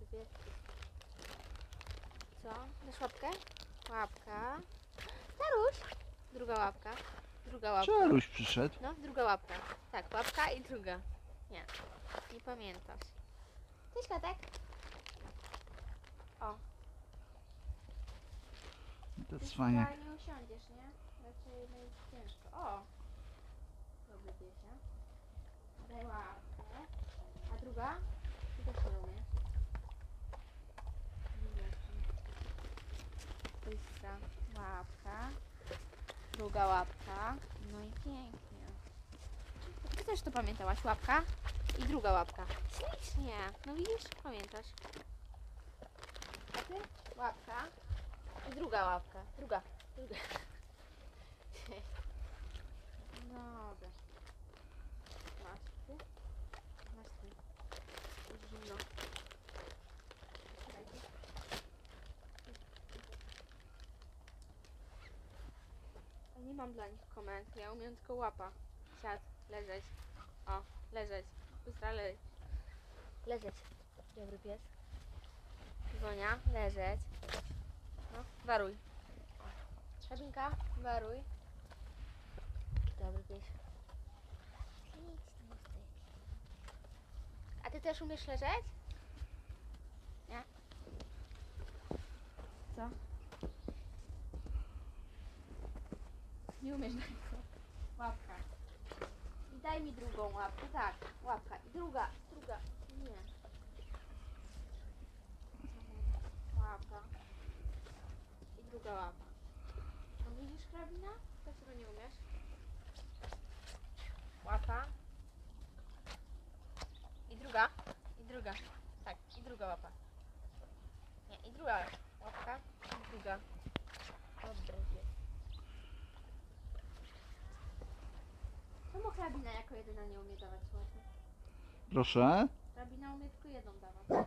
pies. Co? Dasz łapkę? Łapka. Staruś! Druga łapka. Druga łapka. Czeluś przyszedł. No, druga łapka. Tak, łapka i druga. Nie, nie pamiętasz. Cześć, kotek. O. To Ty cwaniak. chyba nie usiądziesz, nie? Raczej będzie ciężko. O! Dobry piesia. Daj łapkę. A druga? Ty też nie umiesz. Bystra łapka. Druga łapka. No i pięknie. Ty też to pamiętałaś. Łapka i druga łapka. Ślicznie. No widzisz? Pamiętasz. A ty? Łapka i druga łapka. Druga. Dobra. Masz ty? Masz ty. Zimno. Nie mam dla nich komend. Ja umiem tylko łapa. Siad, leżeć. O, leżeć. Bystra leżeć. Leżeć. Dobry pies. Zonia, leżeć. No, waruj. Szabinka, waruj. Dobry pies. A ty też umiesz leżeć? Nie? Co? Nie umiesz leżeć. Łapka. I daj mi drugą łapkę. Tak, łapka. I druga. Nie. Łapka. I druga łapa. No widzisz, hrabina? Dlaczego nie umiesz? Łapa. I druga. I druga. Tak, i druga łapa. Nie, i druga łapka. I druga. Dobry pies. Czemu hrabina jako jedyna nie umie dawać łapy? Proszę. Hrabina umie tylko jedną dawać.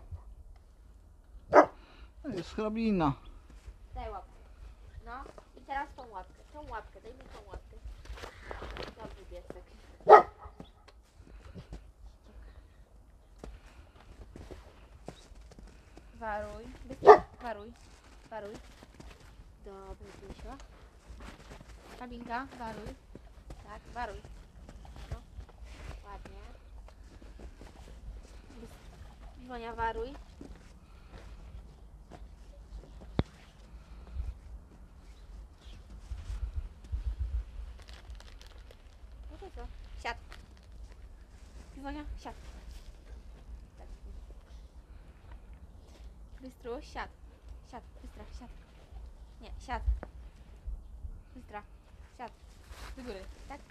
To jest hrabina. Daj łapkę. No i teraz tą łapkę. Tą łapkę. Daj mi tą łapkę. Dobry piesek. Waruj. Waruj. Waruj. Dobry piesio. Kabinka. Waruj. Tak, waruj. No. Ładnie. Wonia, waruj. No to co? Siad. Wonia, siad. Tak. Bystru, siad. Siad, bystra, siad. Nie, siad. Bystra, siad. Do góry, tak?